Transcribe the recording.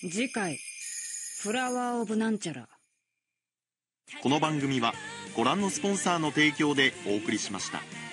次回フラワーオブなんちゃら。 この番組はご覧のスポンサーの提供でお送りしました。